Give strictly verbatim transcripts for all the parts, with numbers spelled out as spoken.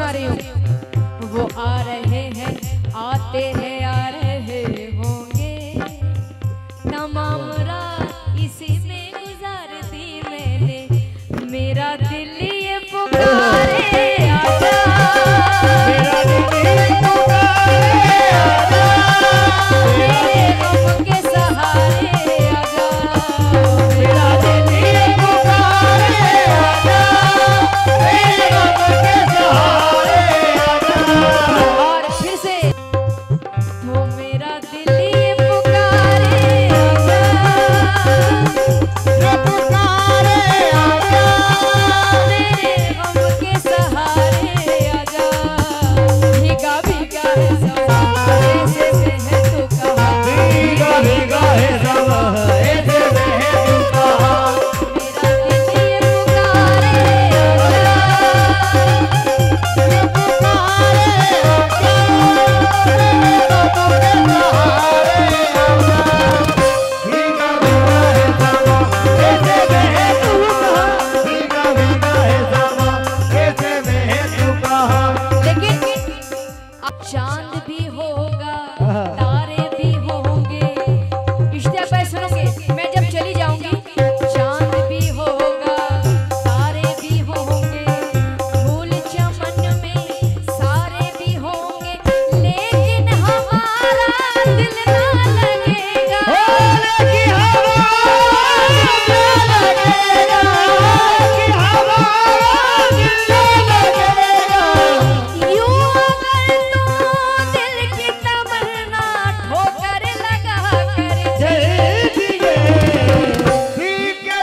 सुना रही हूँ। वो आ रहे हैं, आते हैं, आ रहे होंगे, तमाम रात इसी में गुजार दी मैंने, मेरा दिल ये पुकारे आजा, मेरा दिल ये पुकारे आजा, मेरे गम के सहारे आजा, मेरा दिल ये पुकारे आजा, मेरे गम के सहारे आजा। और फिर से वो मेरा दिल ये पुकारे आजा, ये पुकारे आजा, मेरे गम के सहारे आजा। भीगा भीगा है समा ऐसे बहे तू कहाँ, भीगा भीगा है समा ऐसे बहे तू कहाँ, मेरा दिल ये पुकारे आजा, ये पुकारे आजा, मेरे गम के सहारे आजा। भीगा भीगा है समा ऐसे बहे तू कहाँ, भीगा भीगा है समा ऐसे बहे तू कहाँ। लेकिन अब चांद भी होगा, तारे भी होंगे, इश्तियाक भाई सुनोगे, मैं जब चली जाऊंगी, चांद भी होगा, तारे भी होंगे, फूल चमन में सारे भी होंगे, लेकिन हमारा दिल ना लगेगा, लेकिन हमारा दिल ना लगेगा, लेकिन हमारा दिल ना लगेगा। यूं अगर तू दिल की तमन्ना ठोकर लगा कर चल दिए, ठीक है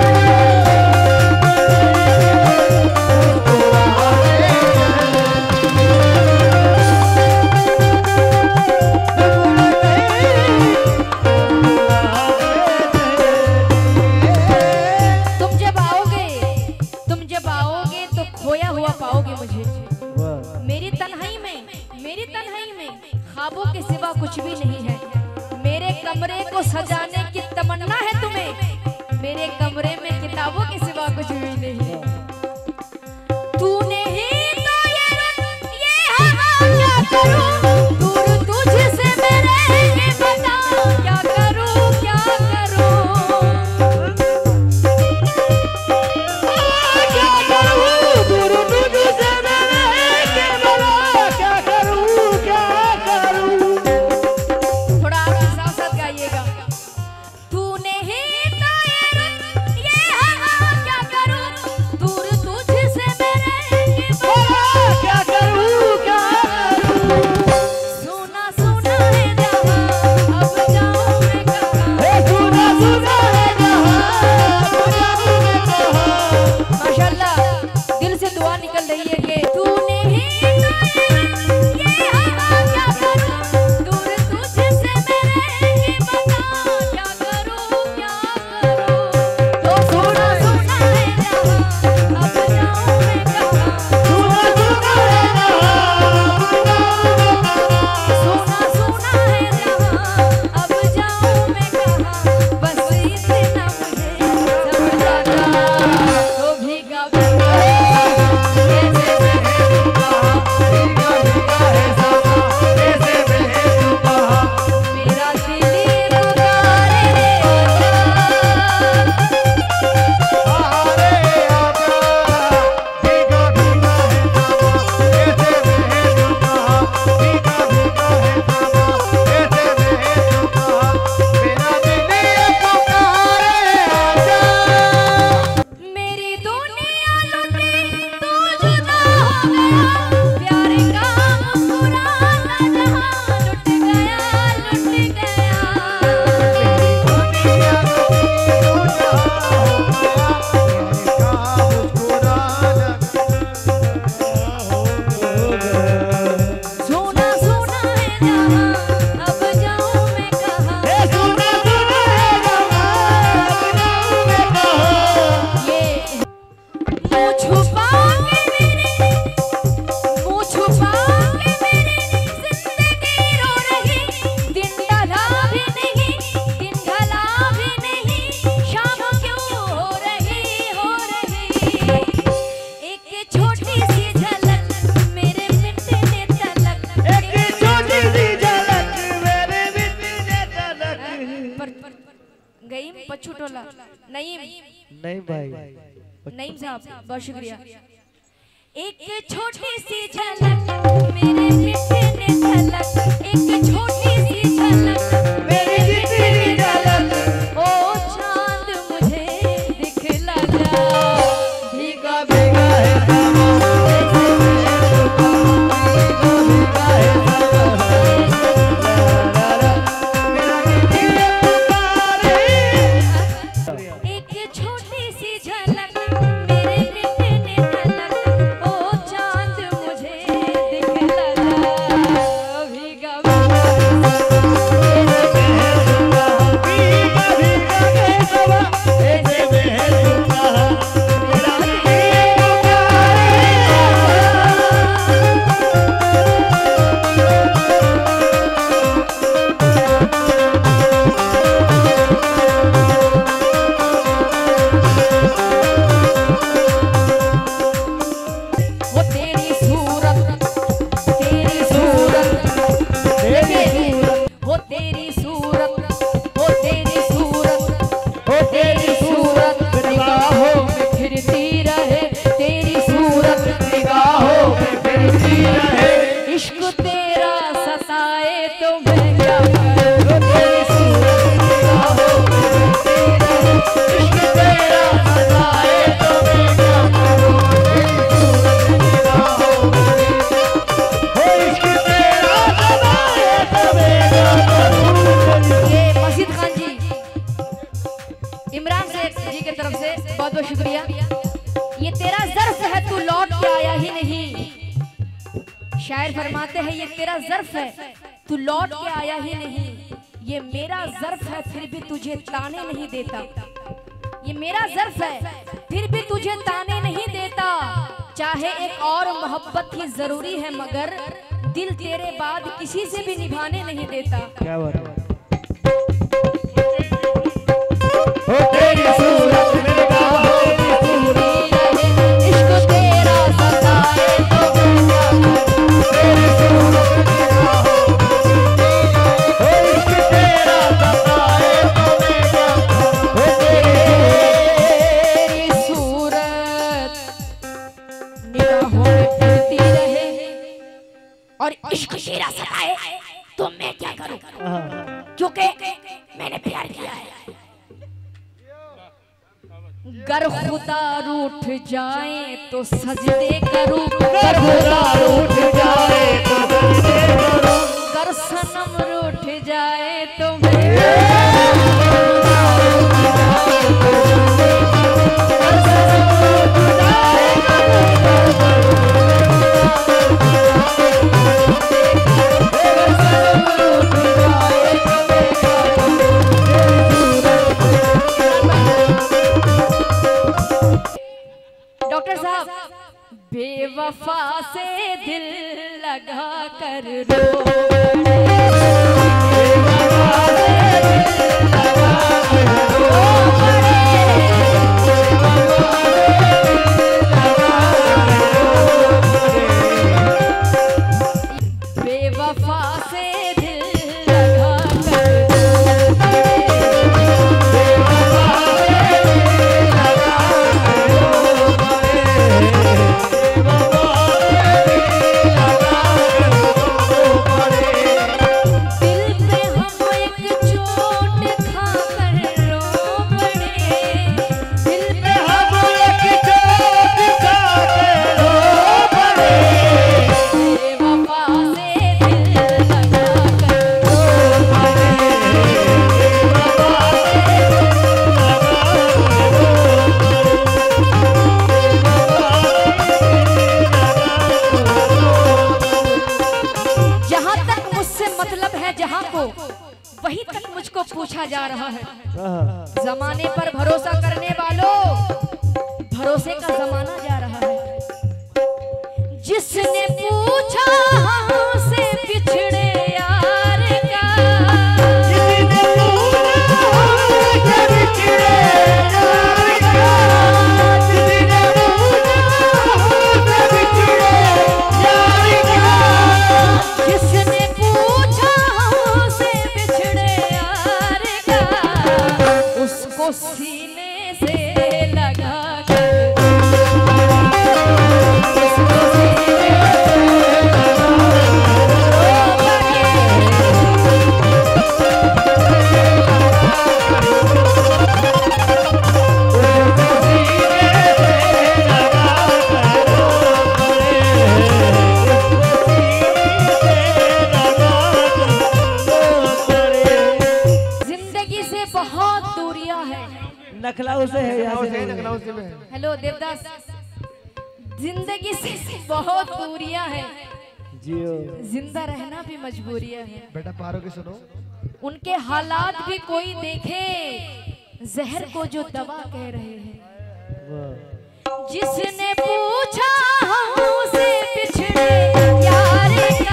तुम जब आओगे, तुम जब आओगे तो खोया हुआ पाओगे मुझे, मेरी तन्हाई में, मेरी तन्हाई में ख्वाबों के सिवा कुछ भी नहीं है, मेरे कमरे को सजाने की तमन्ना है तुम्हें, मेरे कमरे में किताबों के सिवा कुछ भी नहीं है। तूने ही तो ये रुत, ये हवा, क्या करूं दूर तुझसे मेरे, ये बता क्या करूं, क्या करूं, क्या करूं दूर तुझसे मेरे, ये बता क्या करूं, क्या करूं। थोड़ा आपके साथ साथ गाइएगा। तूने ही तो ये रुत, ये नईम नहीं भाई, नईम साहब बहुत शुक्रिया। एक छोटी सी झलक मेरे मिट्टी ने झलक, एक छोटी सी झलक मेरे मिट्टी ने झलक, ओ चांद मुझे दिखला जा, भीगा भीगा है बहुत बहुत शुक्रिया। ये तेरा ज़र्फ है तू लौट के आया ही नहीं। शायर फरमाते हैं ये तेरा ज़र्फ है तू लौट के आया ही नहीं, ये मेरा ज़र्फ है फिर भी तुझे ताने नहीं देता। ये मेरा ज़र्फ है फिर भी तुझे ताने नहीं देता। चाहे एक और मोहब्बत ही जरूरी है मगर दिल तेरे बाद किसी से भी निभाने नहीं देता। क्या बात है। हो तेरी सूरत मेरे बाबा इश्क तेरा सताए तो तेरी सूरत मेरे बाबा हो इश्क तेरा सताए तो मैं क्या हो तेरी सूरत निगाहों में फिरती रहे और इश्क तेरा सताए तो मैं क्या करूं, क्योंकि मैंने प्यार किया है। गर खुदा रूठ जाए तो सजदे करूं, गर खुदा रूठ जाए तो सजदे करूं, गर सनम रूठ जाए तो मैं बेवफा से दिल लगा कर रो, बेवफा से दिल लगा कर रो, बेवफा से दिल लगा कर वही तक मुझको पूछा जा रहा है। जमाने पर भरोसा करने वालों, भरोसे का जमाना जा रहा है। जिसने पूछा हमसे बिछड़े यार का, जिसने पूछा हमसे बिछड़े यार का, जिसने पूछा हमसे बिछड़े यार का, जिसने पूछा हमसे उसको सीने लिखा उसी में। हेलो देवदास, जिंदगी से बहुत दूरियां हैं, जिंदा रहना भी मजबूरियां हैं। बेटा पारो की सुनो। उनके हालात भी कोई देखे, जहर को जो दवा कह रहे हैं। जिसने पूछा हमसे पिछड़े यार का,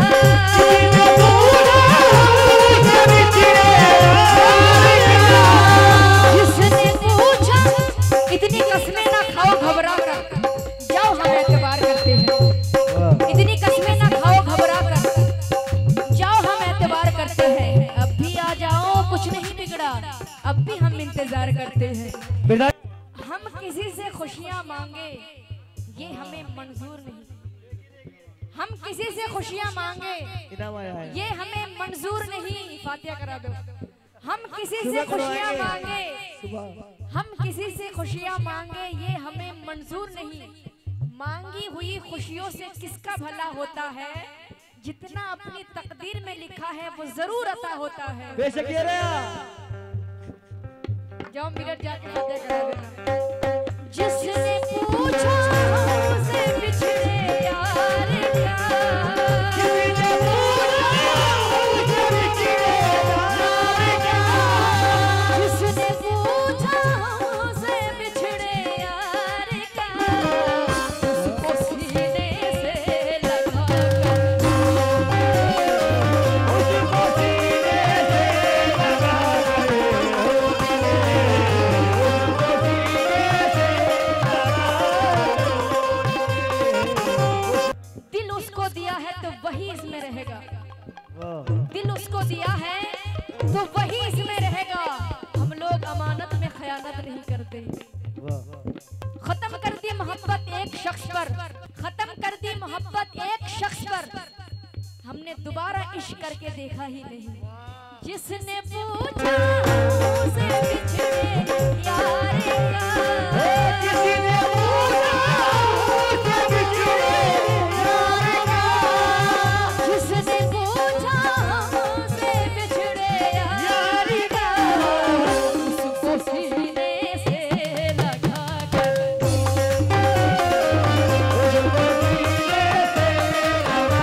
जिसने पूछा, इतनी कसमें ना खाओ घबरा कर, जाओ हम एतबार करते हैं। इतनी कसमें ना खाओ घबरा कर, जाओ हम एतबार करते हैं। अब भी आ जाओ, कुछ नहीं बिगड़ा, अब भी हम इंतजार करते हैं। हम किसी से खुशियां मांगे, ये हमें मंजूर नहीं। हम किसी से खुशियां मांगे, ये हमें मंजूर नहीं। फातिहा करा दो। हम किसी से खुशियां मांगे, हम किसी से खुशियां मांगे, ये हमें मंजूर नहीं। मांगी हुई खुशियों से किसका भला होता है, जितना अपनी तकदीर में लिखा है वो जरूर अता होता है। बेशक ये रहा। जाओ मिनट जाके फातिहा करा देना। जिसने पूछा हमसे पिछड़े यार का, जिसने पूछा हमसे पिछड़े यार का, उसको सीने से लगा कर, उसको सीने से लगा वही इसमें रहेगा। दिल उसको दिया है तो वही इसमें रहेगा। हम लोग अमानत में खयानत नहीं करते। खत्म कर दी मोहब्बत एक शख्स पर, खत्म कर दी मोहब्बत एक शख्स पर, हमने दोबारा इश्क करके देखा ही नहीं। जिसने पूछा उसे पिछड़े यार का, जिसने पूछा उसे पिछड़े यार का, जिसने पूछा उसे पिछड़े यार का, उसको सीने से लगा कर, उसको सीने से लगा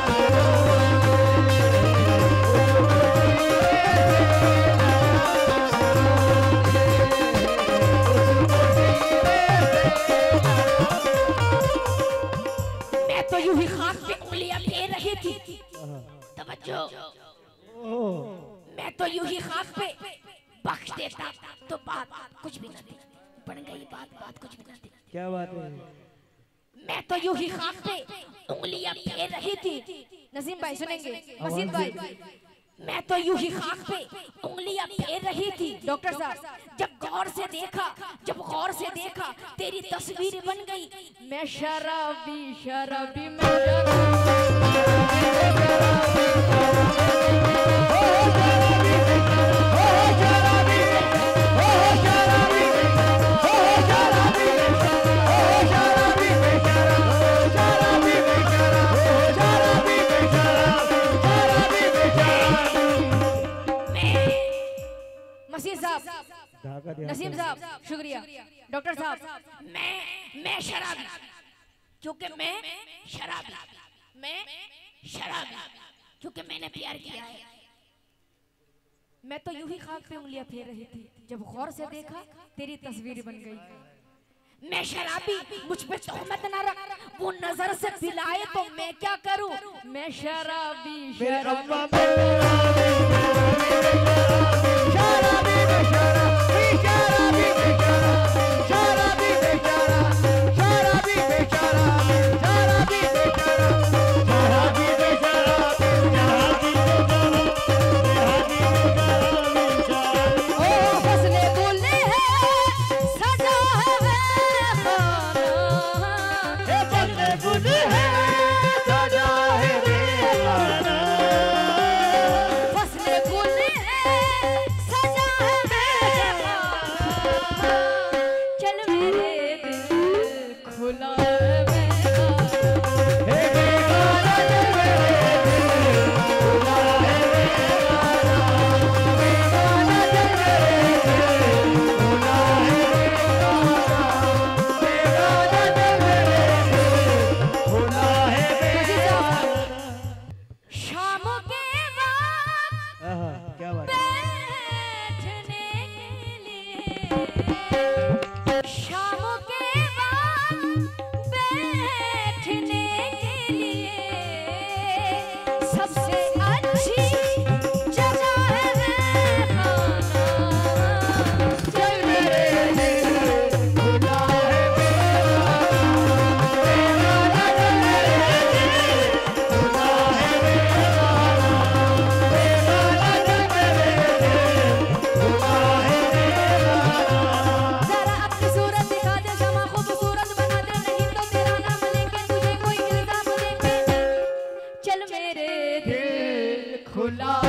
तो यूं ही खाक पे उंगलियां फेर रही थी। तवज्जो, मैं तो यूं ही खाक पे बख्श देता तो बात कुछ भी न थी, बन गई बात बात कुछ भी न थी। क्या बात है? मैं तो यूं ही खाक पे उंगलियां फेर रही थी। नसीम भाई सुनेंगे, मसीद भाई, मैं तो यूं ही खाक पे उंगलियां फेर रही थी। डॉक्टर साहब, जब गौर से देखा, जब गौर से देखा तेरी तस्वीर बन गई। मैं शराबी शराबी मैं नसीम साहब शुक्रिया। डॉक्टर साहब, मैं मैं शराबी, क्योंकि मैं शराबी, मैं शराबी क्योंकि मैंने प्यार किया है। मैं तो यूं ही खाक पे उंगलियां फेर रही थी, जब गौर से देखा तेरी तस्वीर बन गई। मैं शराबी, मुझ पे तोहमत ना रख, वो नजर से दिलाए तो मैं क्या करूं। मैं शराबी शराबी भुला